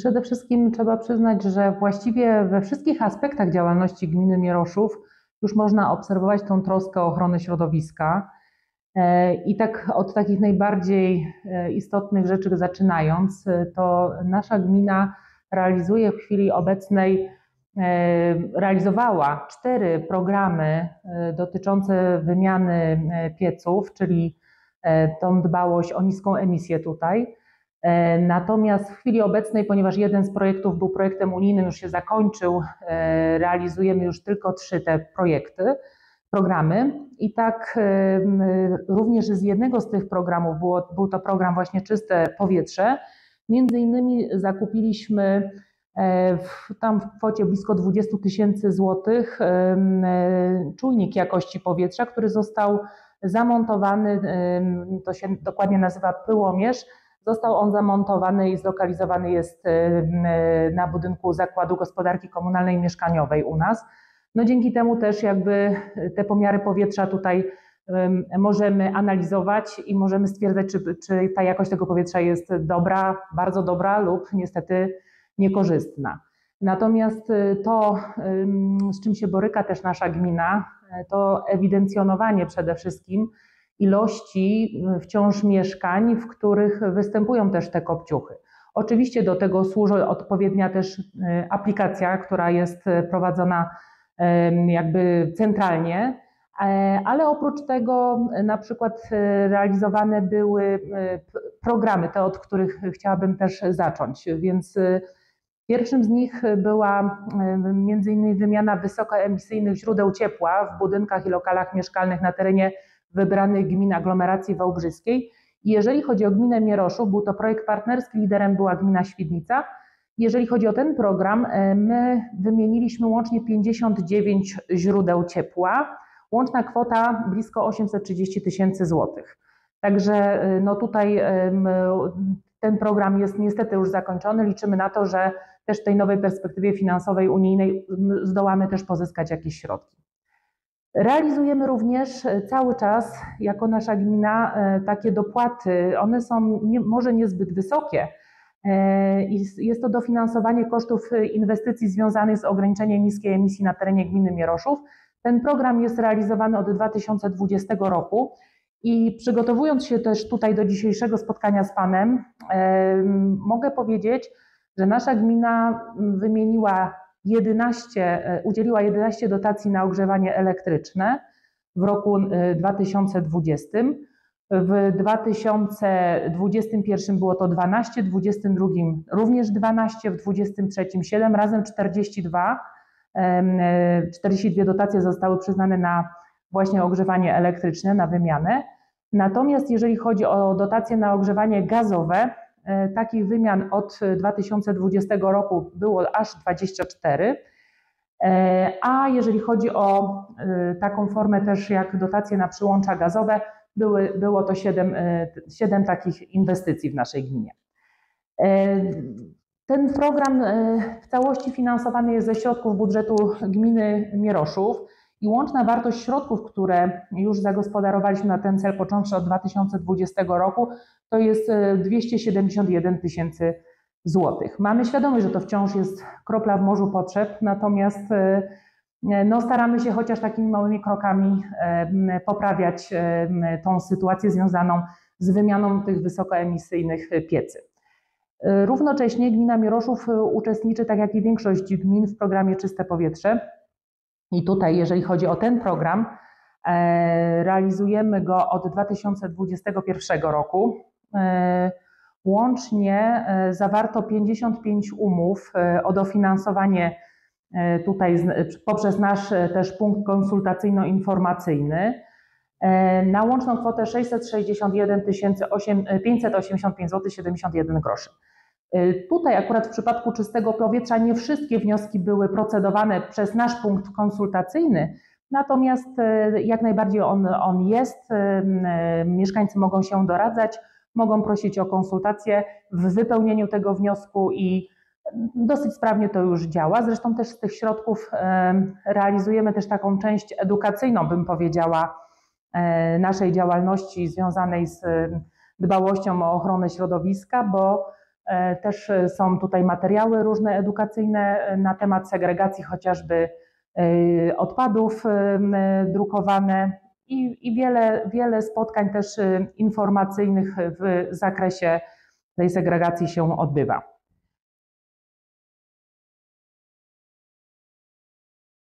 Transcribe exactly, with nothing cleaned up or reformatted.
Przede wszystkim trzeba przyznać, że właściwie we wszystkich aspektach działalności gminy Mieroszów już można obserwować tą troskę o ochronę środowiska. I tak od takich najbardziej istotnych rzeczy zaczynając, to nasza gmina realizuje w chwili obecnej, realizowała cztery programy dotyczące wymiany pieców, czyli tą dbałość o niską emisję tutaj. Natomiast w chwili obecnej, ponieważ jeden z projektów był projektem unijnym, już się zakończył, realizujemy już tylko trzy te projekty, programy. I tak również z jednego z tych programów, było, był to program właśnie Czyste Powietrze, między innymi zakupiliśmy w, tam w kwocie blisko dwudziestu tysięcy złotych czujnik jakości powietrza, który został zamontowany, to się dokładnie nazywa pyłomierz. Został on zamontowany i zlokalizowany jest na budynku Zakładu Gospodarki Komunalnej i Mieszkaniowej u nas. No dzięki temu też jakby te pomiary powietrza tutaj możemy analizować i możemy stwierdzać, czy, czy ta jakość tego powietrza jest dobra, bardzo dobra lub niestety niekorzystna. Natomiast to, z czym się boryka też nasza gmina, to ewidencjonowanie przede wszystkim ilości wciąż mieszkań, w których występują też te kopciuchy. Oczywiście do tego służy odpowiednia też aplikacja, która jest prowadzona jakby centralnie, ale oprócz tego na przykład realizowane były programy, te od których chciałabym też zacząć, więc pierwszym z nich była między innymi wymiana wysokoemisyjnych źródeł ciepła w budynkach i lokalach mieszkalnych na terenie wybranych gmin aglomeracji wałbrzyskiej. I jeżeli chodzi o gminę Mieroszów, był to projekt partnerski, liderem była gmina Świdnica. Jeżeli chodzi o ten program, my wymieniliśmy łącznie pięćdziesiąt dziewięć źródeł ciepła, łączna kwota blisko osiemset trzydzieści tysięcy złotych. Także no tutaj ten program jest niestety już zakończony. Liczymy na to, że też w tej nowej perspektywie finansowej unijnej zdołamy też pozyskać jakieś środki. Realizujemy również cały czas jako nasza gmina takie dopłaty. One są nie, może niezbyt wysokie. Jest to dofinansowanie kosztów inwestycji związanych z ograniczeniem niskiej emisji na terenie gminy Mieroszów. Ten program jest realizowany od dwa tysiące dwudziestego roku i przygotowując się też tutaj do dzisiejszego spotkania z Panem, mogę powiedzieć, że nasza gmina wymieniła jedenaście, udzieliła jedenaście dotacji na ogrzewanie elektryczne w roku dwa tysiące dwudziestym. W dwa tysiące dwudziestym pierwszym było to dwanaście, w dwudziestym drugim również dwanaście, w dwudziestym trzecim siedem, razem czterdzieści dwa. czterdzieści dwie dotacje zostały przyznane na właśnie ogrzewanie elektryczne, na wymianę. Natomiast jeżeli chodzi o dotacje na ogrzewanie gazowe, takich wymian od dwa tysiące dwudziestego roku było aż dwadzieścia cztery, a jeżeli chodzi o taką formę też jak dotacje na przyłącza gazowe, były, było to siedem, siedem takich inwestycji w naszej gminie. Ten program w całości finansowany jest ze środków budżetu gminy Mieroszów i łączna wartość środków, które już zagospodarowaliśmy na ten cel począwszy od dwa tysiące dwudziestego roku, to jest dwieście siedemdziesiąt jeden tysięcy złotych. Mamy świadomość, że to wciąż jest kropla w morzu potrzeb, natomiast no, staramy się chociaż takimi małymi krokami poprawiać tą sytuację związaną z wymianą tych wysokoemisyjnych piecy. Równocześnie gmina Mieroszów uczestniczy, tak jak i większość gmin, w programie Czyste Powietrze. I tutaj, jeżeli chodzi o ten program, realizujemy go od dwa tysiące dwudziestego pierwszego roku. Łącznie zawarto pięćdziesiąt pięć umów o dofinansowanie tutaj poprzez nasz też punkt konsultacyjno-informacyjny na łączną kwotę sześćset sześćdziesiąt jeden tysięcy pięćset osiemdziesiąt pięć złotych siedemdziesiąt jeden groszy. Tutaj akurat w przypadku Czystego Powietrza nie wszystkie wnioski były procedowane przez nasz punkt konsultacyjny, natomiast jak najbardziej on, on jest, mieszkańcy mogą się doradzać, mogą prosić o konsultacje w wypełnieniu tego wniosku i dosyć sprawnie to już działa. Zresztą też z tych środków realizujemy też taką część edukacyjną, bym powiedziała, naszej działalności związanej z dbałością o ochronę środowiska, bo Też są tutaj materiały różne edukacyjne na temat segregacji, chociażby odpadów drukowane i, i wiele, wiele spotkań też informacyjnych w zakresie tej segregacji się odbywa.